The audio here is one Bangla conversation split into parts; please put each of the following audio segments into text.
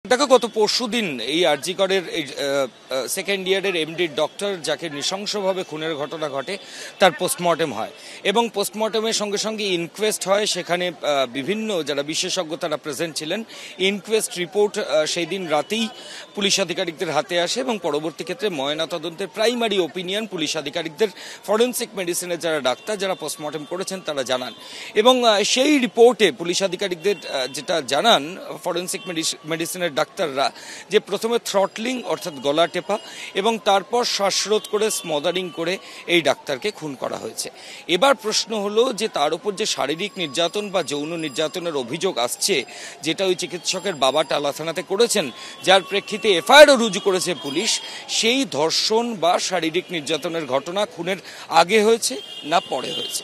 দেখো, গত পরশুদিন এই আরজি করের সেকেন্ড ইয়ারের এমডি ডক্টর যাকে নৃশংসভাবে খুনের ঘটনা ঘটে তার পোস্টমর্টেম হয় এবং পোস্টমর্টেমের সঙ্গে সঙ্গে ইনকোয়েস্ট হয়। সেখানে বিভিন্ন যারা বিশেষজ্ঞ তারা প্রেজেন্ট ছিলেন। ইনকোয়েস্ট রিপোর্ট সেই দিন রাতেই পুলিশ আধিকারিকদের হাতে আসে এবং পরবর্তী ক্ষেত্রে ময়নাতদন্তের প্রাইমারি ওপিনিয়ন পুলিশ আধিকারিকদের ফরেন্সিক মেডিসিনের যারা ডাক্তার যারা পোস্টমর্টেম করেছেন তারা জানান এবং সেই রিপোর্টে পুলিশ আধিকারিকদের যেটা জানান ফরেন্সিক মেডিসিনের ডাক্তাররা যে প্রথমে থ্রটলিং অর্থাৎ গলা টেপা এবং তারপর শ্বাসরোধ করে স্মদারিং করে এই ডাক্তারকে খুন করা হয়েছে। এবার প্রশ্ন হলো যে তার উপর যে শারীরিক নির্যাতন বা যৌন নির্যাতনের অভিযোগ আসছে, যেটা ওই চিকিৎসকের বাবা টালা থানাতে করেছেন, যার প্রেক্ষিতে এফআইআরও রুজু করেছে পুলিশ, সেই ধর্ষণ বা শারীরিক নির্যাতনের ঘটনা খুনের আগে হয়েছে না পরে হয়েছে।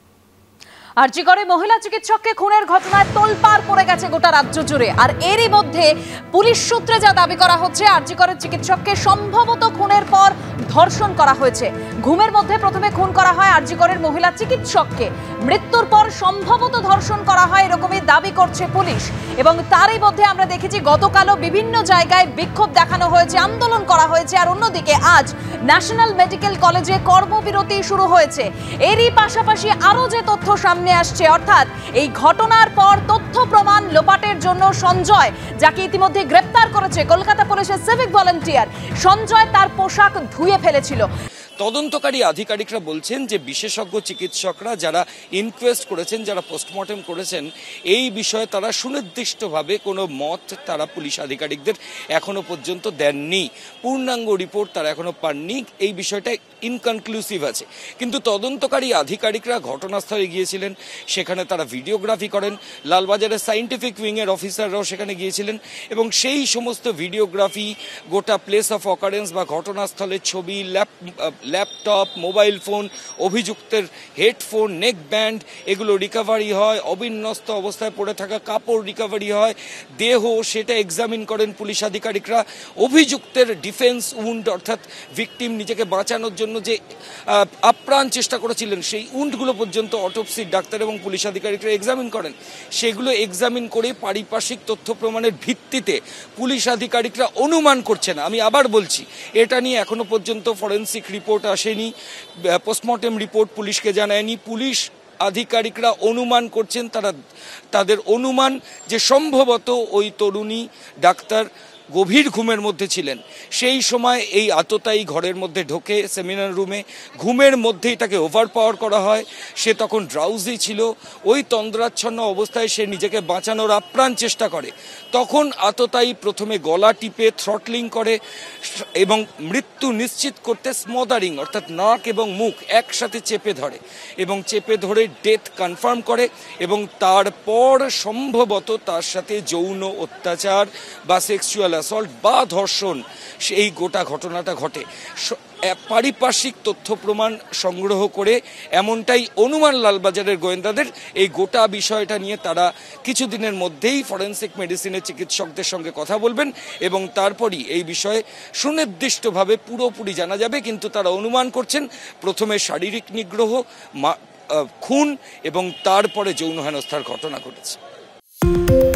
আরজি করে মহিলা চিকিৎসককে খুনের ঘটনায় তোলপাড় পড়ে গেছে গোটা রাজ্য জুড়ে। আর এরই মধ্যে পুলিশ সূত্রে যা দাবি করা হচ্ছে, আরজি করে চিকিৎসককে সম্ভবত খুনের পর ধর্ষণ করা হয়েছে। ঘুমের মধ্যে প্রথমে খুন করা হয় আরজি করের মহিলা চিকিৎসককে, মৃত্যুর পর সম্ভবত ধর্ষণ করা হয় এরকমই দাবি করছে পুলিশ। এবং তারই মধ্যে আমরা দেখেছি গতকালও বিভিন্ন জায়গায় বিক্ষোভ দেখানো হয়েছে, আন্দোলন করা হয়েছে। আর অন্যদিকে আজ ন্যাশনাল মেডিকেল কলেজে কর্মবিরতি শুরু হয়েছে। এরই পাশাপাশি আরো যে তথ্য সামনে আসছে, অর্থাৎ এই ঘটনার পর তথ্য প্রমাণ লোপাটের জন্য সঞ্জয়, যাকে ইতিমধ্যে গ্রেপ্তার করেছে কলকাতা পুলিশের সিভিক ভলান্টিয়ার, সঞ্জয় তার পোশাক ধুয়ে ফেলেছিল। তদন্তকারী আধিকারিকরা বলছেন যে বিশেষজ্ঞ চিকিৎসকরা যারা ইনকোয়েস্ট করেছেন, যারা পোস্টমর্টেম করেছেন, এই বিষয়ে তারা সুনির্দিষ্টভাবে কোনো মত তারা পুলিশ আধিকারিকদের এখনো পর্যন্ত দেননি। পূর্ণাঙ্গ রিপোর্ট তারা এখনো পাননি। এই বিষয়টা ইনকনক্লুসিভ আছে। কিন্তু তদন্তকারী আধিকারিকরা ঘটনাস্থলে গিয়েছিলেন, সেখানে তারা ভিডিওগ্রাফি করেন। লালবাজারের সায়েন্টিফিক উইংয়ের অফিসাররাও সেখানে গিয়েছিলেন এবং সেই সমস্ত ভিডিওগ্রাফি, গোটা প্লেস অফ অকারেন্স বা ঘটনাস্থলের ছবি, ল্যাপটপ, মোবাইল ফোন, অভিযুক্তের হেডফোন, নেক ব্যান্ড, এগুলো রিকভারি হয়। অবিন্যস্ত অবস্থায় পড়ে থাকা কাপড় রিকভারি হয়। দেহ সেটা এক্সামিন করেন পুলিশ আধিকারিকরা। অভিযুক্তের ডিফেন্স উন্ড অর্থাৎ ভিকটিম নিজেকে বাঁচানোর জন্য যে আপ্রাণ চেষ্টা করেছিলেন, সেই উন্ডগুলো পর্যন্ত অটোপসির ডাক্তার এবং পুলিশ আধিকারিকরা এক্সামিন করেন। সেগুলো এক্সামিন করে পারিপার্শ্বিক তথ্য প্রমাণের ভিত্তিতে পুলিশ আধিকারিকরা অনুমান করছেন। আমি আবার বলছি, এটা নিয়ে এখনো পর্যন্ত ফরেন্সিক রিপোর্ট আসেনি, পোস্টমর্টেম রিপোর্ট পুলিশকে জানায়নি। পুলিশ আধিকারিকরা অনুমান করছেন, তাদের অনুমান যে সম্ভবত ওই তরুণী ডাক্তার গভীর ঘুমের মধ্যে ছিলেন। সেই সময় এই আততায়ী ঘরের মধ্যে ঢোকে সেমিনার রুমে, ঘুমের মধ্যেই তাকে ওভারপাওয়ার করা হয়। সে তখন ড্রাউজি ছিল। ওই তন্দ্রাচ্ছন্ন অবস্থায় সে নিজেকে বাঁচানোর আপ্রাণ চেষ্টা করে। তখন আততায়ী প্রথমে গলা টিপে থ্রটলিং করে এবং মৃত্যু নিশ্চিত করতে স্মদারিং অর্থাৎ নাক এবং মুখ একসাথে চেপে ধরে এবং চেপে ধরে ডেথ কনফার্ম করে এবং তারপর সম্ভবত তার সাথে যৌন অত্যাচার বা সেক্সুয়াল অ্যাসল্ট বা ধর্ষণ, সেই গোটা ঘটনাটা ঘটে। পারিপার্শ্বিক তথ্য প্রমাণ সংগ্রহ করে এমনটাই অনুমান লালবাজারের গোয়েন্দাদের। এই গোটা বিষয়টা নিয়ে তারা কিছুদিনের মধ্যেই ফরেন্সিক মেডিসিনের চিকিৎসকদের সঙ্গে কথা বলবেন এবং তারপরই এই বিষয়ে সুনির্দিষ্টভাবে পুরোপুরি জানা যাবে। কিন্তু তারা অনুমান করছেন প্রথমে শারীরিক নিগ্রহ, খুন এবং তারপরে যৌন হেনস্থার ঘটনা ঘটেছে।